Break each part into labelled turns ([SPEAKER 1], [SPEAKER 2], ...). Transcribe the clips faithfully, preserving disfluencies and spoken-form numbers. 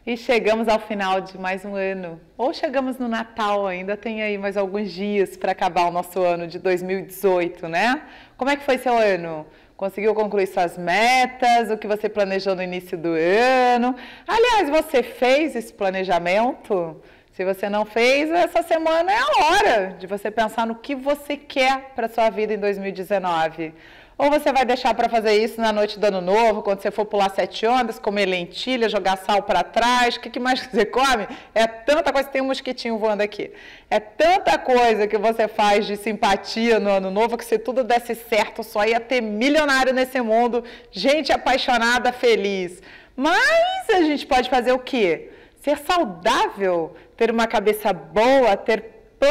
[SPEAKER 1] E chegamos ao final de mais um ano, ou chegamos no Natal, ainda tem aí mais alguns dias para acabar o nosso ano de dois mil e dezoito, né? Como é que foi seu ano? Conseguiu concluir suas metas, o que você planejou no início do ano? Aliás, você fez esse planejamento? Se você não fez, essa semana é a hora de você pensar no que você quer para a sua vida em dois mil e dezenove. Ou você vai deixar para fazer isso na noite do ano novo, quando você for pular sete ondas, comer lentilha, jogar sal para trás, o que, que mais você come? É tanta coisa, tem um mosquitinho voando aqui. É tanta coisa que você faz de simpatia no ano novo, que se tudo desse certo, só ia ter milionário nesse mundo, gente apaixonada, feliz. Mas a gente pode fazer o quê? Ser saudável, ter uma cabeça boa, ter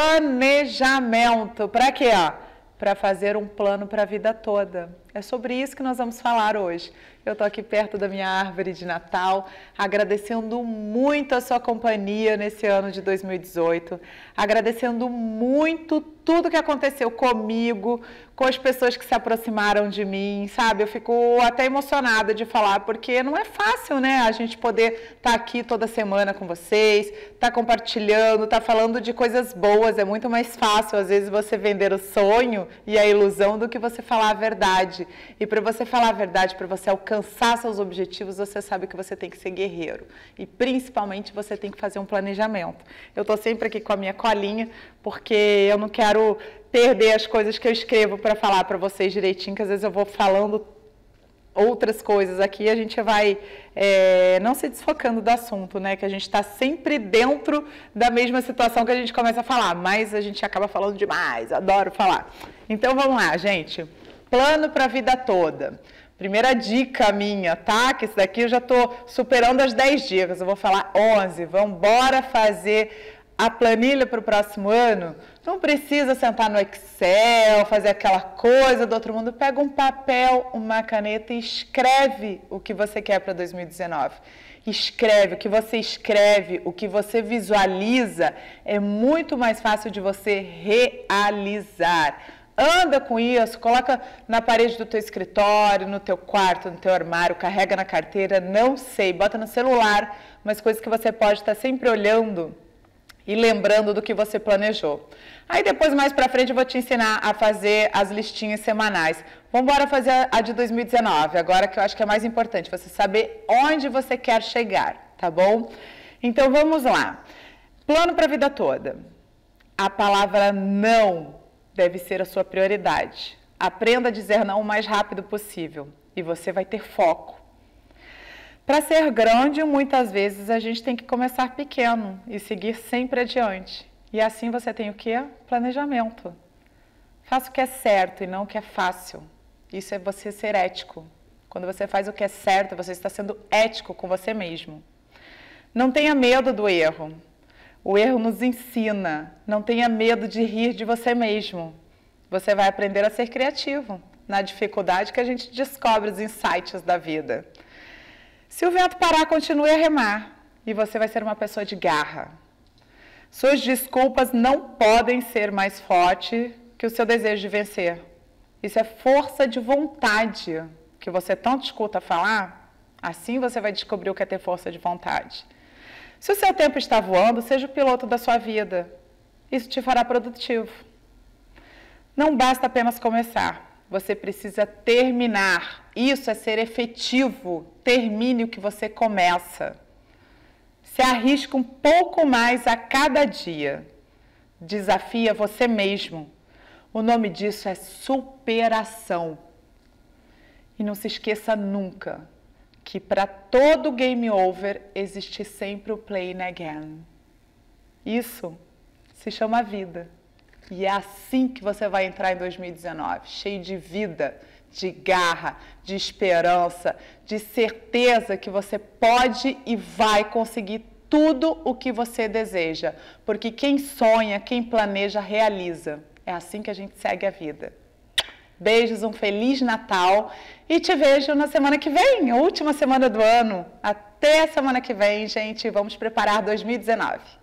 [SPEAKER 1] planejamento. Para quê? Para fazer um plano para a vida toda. É sobre isso que nós vamos falar hoje. Eu estou aqui perto da minha árvore de Natal, agradecendo muito a sua companhia nesse ano de dois mil e dezoito, agradecendo muito tudo que aconteceu comigo, com as pessoas que se aproximaram de mim, sabe? Eu fico até emocionada de falar, porque não é fácil, né? A gente poder estar aqui toda semana com vocês, estar compartilhando, estar falando de coisas boas. É muito mais fácil, às vezes, você vender o sonho e a ilusão do que você falar a verdade. E para você falar a verdade, para você alcançar seus objetivos, você sabe que você tem que ser guerreiro. E principalmente você tem que fazer um planejamento. Eu estou sempre aqui com a minha colinha, porque eu não quero perder as coisas que eu escrevo para falar para vocês direitinho, que às vezes eu vou falando outras coisas aqui e a gente vai é, não se desfocando do assunto, né? Que a gente está sempre dentro da mesma situação que a gente começa a falar, mas a gente acaba falando demais, eu adoro falar. Então vamos lá, gente. Plano para a vida toda. Primeira dica minha, tá? Que isso daqui eu já estou superando as dez dicas, eu vou falar onze. Vamos embora fazer a planilha para o próximo ano. Não precisa sentar no Excel, fazer aquela coisa do outro mundo. Pega um papel, uma caneta e escreve o que você quer para dois mil e dezenove. Escreve, o que você escreve, o que você visualiza é muito mais fácil de você realizar. Anda com isso, coloca na parede do teu escritório, no teu quarto, no teu armário, carrega na carteira, não sei, bota no celular, mas coisas que você pode estar sempre olhando e lembrando do que você planejou. Aí depois, mais pra frente, eu vou te ensinar a fazer as listinhas semanais. Vamos embora fazer a de dois mil e dezenove, agora que eu acho que é mais importante, você saber onde você quer chegar, tá bom? Então vamos lá. Plano para a vida toda. A palavra não deve ser a sua prioridade. Aprenda a dizer não o mais rápido possível e você vai ter foco. Para ser grande, muitas vezes a gente tem que começar pequeno e seguir sempre adiante. E assim você tem o quê? Planejamento. Faça o que é certo e não o que é fácil. Isso é você ser ético. Quando você faz o que é certo, você está sendo ético com você mesmo. Não tenha medo do erro. O erro nos ensina. Não tenha medo de rir de você mesmo. Você vai aprender a ser criativo. Na dificuldade que a gente descobre os insights da vida. Se o vento parar, continue a remar. E você vai ser uma pessoa de garra. Suas desculpas não podem ser mais fortes que o seu desejo de vencer. Isso é força de vontade que você tanto escuta falar. Assim você vai descobrir o que é ter força de vontade. Se o seu tempo está voando, seja o piloto da sua vida. Isso te fará produtivo. Não basta apenas começar. Você precisa terminar. Isso é ser efetivo. Termine o que você começa. Se arrisca um pouco mais a cada dia. Desafia você mesmo. O nome disso é superação. E não se esqueça nunca que para todo game over existe sempre o playing again. Isso se chama vida. E é assim que você vai entrar em dois mil e dezenove, cheio de vida, de garra, de esperança, de certeza que você pode e vai conseguir tudo o que você deseja. Porque quem sonha, quem planeja, realiza. É assim que a gente segue a vida. Beijos, um Feliz Natal e te vejo na semana que vem, a última semana do ano. Até a semana que vem, gente. Vamos preparar dois mil e dezenove.